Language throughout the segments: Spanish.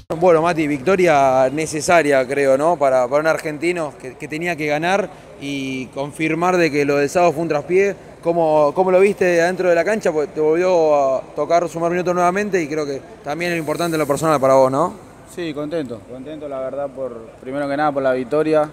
Bueno, Mati, victoria necesaria, creo, ¿no? Para un argentino que tenía que ganar y confirmar de que lo del sábado fue un traspié. ¿Cómo lo viste adentro de la cancha? Porque te volvió a tocar sumar minutos nuevamente y creo que también es importante en lo personal para vos, ¿no? Sí, contento la verdad primero que nada por la victoria.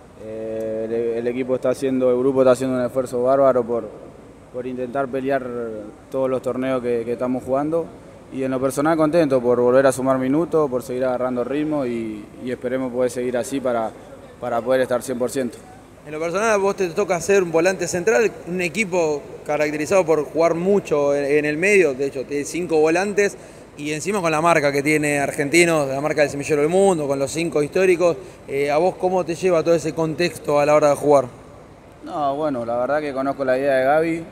El equipo está haciendo, el grupo está haciendo un esfuerzo bárbaro por intentar pelear todos los torneos que estamos jugando. Y en lo personal contento por volver a sumar minutos, por seguir agarrando ritmo y esperemos poder seguir así para poder estar 100%. En lo personal, a vos te toca ser un volante central, un equipo caracterizado por jugar mucho en el medio, de hecho, tiene 5 volantes y encima con la marca que tiene Argentinos, la marca del semillero del mundo, con los 5 históricos. ¿A vos cómo te lleva todo ese contexto a la hora de jugar? No, bueno, la verdad que conozco la idea de Gaby,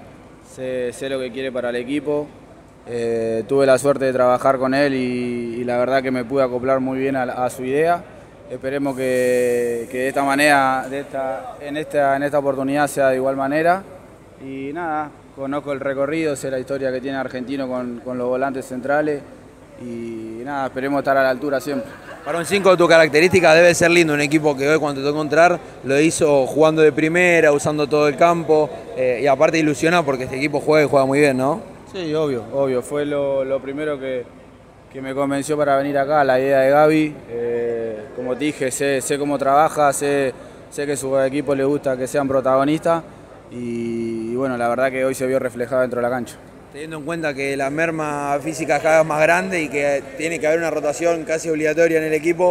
sé lo que quiere para el equipo. Tuve la suerte de trabajar con él y la verdad que me pude acoplar muy bien a su idea. Esperemos que de esta manera, en esta oportunidad sea de igual manera. Y nada, conozco el recorrido, sé la historia que tiene Argentino con los volantes centrales y nada, esperemos estar a la altura siempre. Para un 5 de tu característica debe ser lindo un equipo que hoy cuando te tocó entrar lo hizo jugando de primera, usando todo el campo y aparte ilusiona porque este equipo juega y juega muy bien, ¿no? Sí, obvio. Fue lo primero que me convenció para venir acá, la idea de Gaby. Como te dije, sé cómo trabaja, sé que a su equipo le gusta que sean protagonistas y bueno, la verdad que hoy se vio reflejado dentro de la cancha. Teniendo en cuenta que la merma física es cada vez más grande y que tiene que haber una rotación casi obligatoria en el equipo,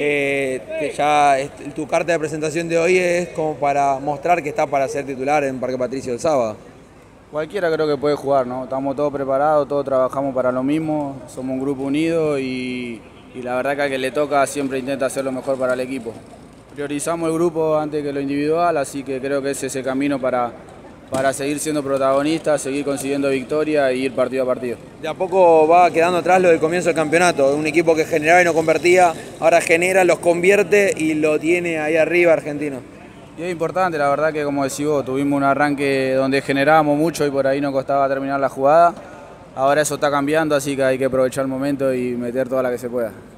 que ya tu carta de presentación de hoy es como para mostrar que está para ser titular en Parque Patricio el sábado. Cualquiera creo que puede jugar, ¿no? Estamos todos preparados, todos trabajamos para lo mismo, somos un grupo unido y la verdad que al que le toca siempre intenta hacer lo mejor para el equipo. Priorizamos el grupo antes que lo individual, así que creo que ese es el camino para seguir siendo protagonistas, seguir consiguiendo victoria e ir partido a partido. De a poco va quedando atrás lo del comienzo del campeonato, un equipo que generaba y no convertía, ahora genera, los convierte y lo tiene ahí arriba Argentino. Y es importante, la verdad que como decís vos, tuvimos un arranque donde generábamos mucho y por ahí nos costaba terminar la jugada. Ahora eso está cambiando, así que hay que aprovechar el momento y meter toda la que se pueda.